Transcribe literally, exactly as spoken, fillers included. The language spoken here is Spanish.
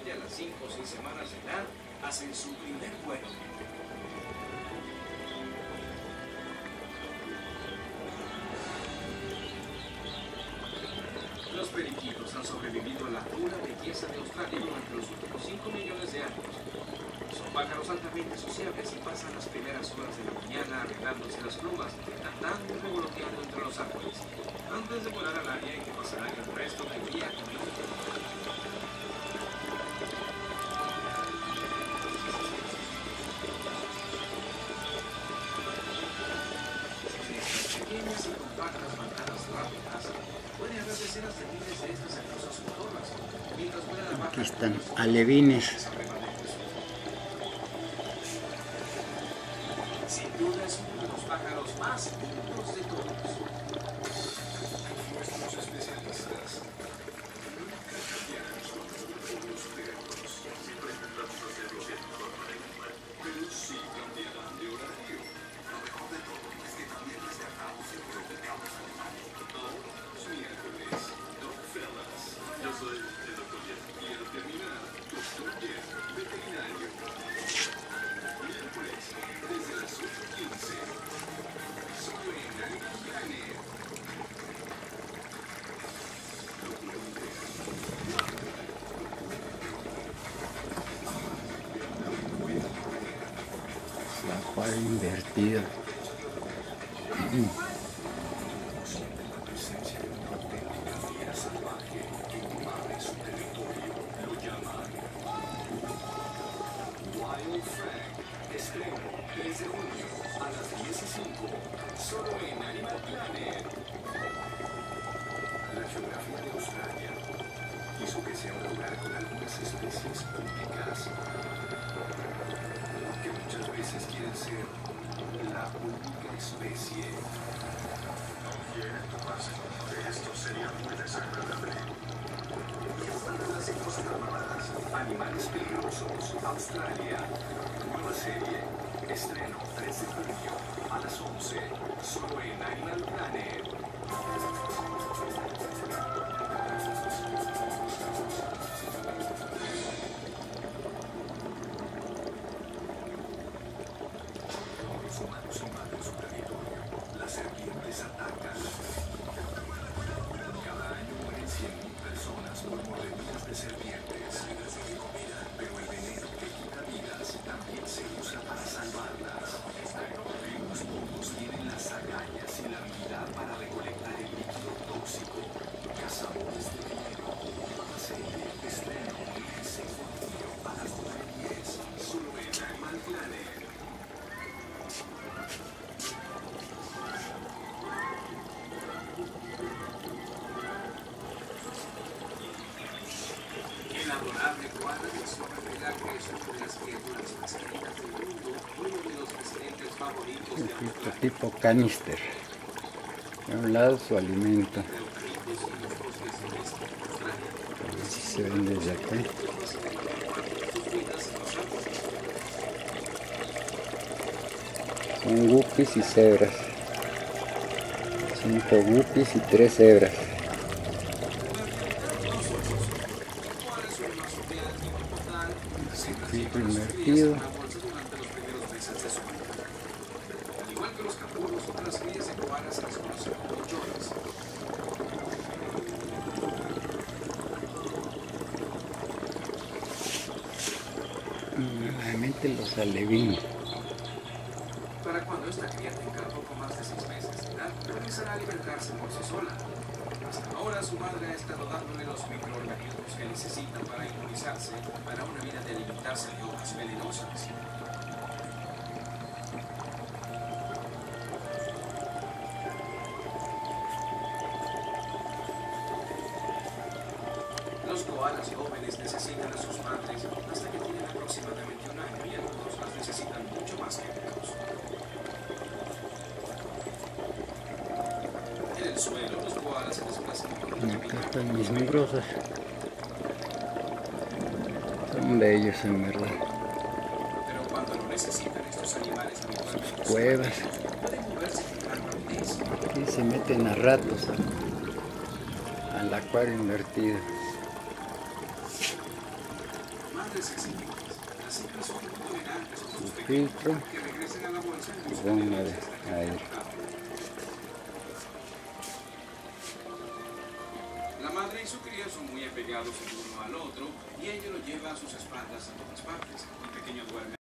Generalmente a las cinco o seis semanas de edad hacen su primer vuelo. Los periquitos han sobrevivido a la pura belleza de Australia durante los últimos cinco millones de años. Son pájaros altamente sociables y pasan las primeras horas de la mañana arreglándose las plumas, cantando y revoloteando entre los árboles, antes de volar al área en que pasarán el resto del día comiendo. Pequeñas y compactas bandadas rápidas pueden haber decenas de miles de estas hermosas cotorras, mientras vuelan a baja. Aquí están alevines. Sin duda es uno de los pájaros más lindos de todos. Nuestros especialistas cambiarán su actitud por los perros. Siempre intentamos hacerlo de mejor manera, pero sí cambiarán de horario. Lo mejor de todo es que también descartamos el programa animales todos los miércoles. Dog Fellas. Yo soy el doctor Jeff. Quiero terminar. Doctor Jeff, veterinario. Miércoles, desde las ocho quince. Solo en Animal Planet. La acuario invertido. tres de junio a las diez y cinco, solo en Animal Planet. La geografía de Australia hizo que sea un lugar con algunas especies únicas, que muchas veces quieren ser la única especie. No quieren tomarse uno de estos, sería muy desagradable. Las ecosistemas, animales peligrosos, Australia, nueva serie. Estreno tres de junio a las once, solo en Animal Planet. Los humanos invaden su territorio. Las serpientes atacan. Cada año mueren cien mil personas por mordeduras de serpientes. Pero el veneno que quita vidas también se usa para salvarlas. Unos pocos tienen las agallas y la habilidad para recolectar el líquido tóxico. Cazadores de veneno. Nueva serie. Estreno el seis de junio a las nueve y diez. Solo en Animal Planet. El adorable koala de zona pelaje es una de las criaturas más queridas del mundo, uno de los residentes favoritos de Tipo, tipo canister. De un lado su alimento. Así se ven desde acá. Son guppies y cebras. Cinco guppies y tres cebras. Circuito invertido. Al igual que los canguros, las crías de koalas se las conocen como joyas. Nuevamente los alevines. Para cuando esta cría tenga poco más de seis meses de edad, comenzará a alimentarse por sí sola. Hasta ahora su madre ha estado dándole los microorganismos que necesita para inmunizarse para una vida de alimentarse de hojas venenosas. Los koalas jóvenes necesitan a sus madres hasta que tienen aproximadamente un año y algunos las necesitan mucho más que otros. En el suelo, los koalas se desplazan por los acá están mis mugrosas. Son bellos en verdad. Pero cuando lo necesitan estos animales habitualmente Cuevas. pueden moverse con gran rapidez. Aquí se meten a ratos al, al acuario invertido. padres exigentes. Las hembras son muy tolerantes con sus Filtro. pequeños que regresen a la bolsa en busca de Póngale leche hasta que ahí. haya llegado. La madre y su cría son muy apegados el uno al otro y ella lo lleva a sus espaldas a todas partes. El pequeño duerme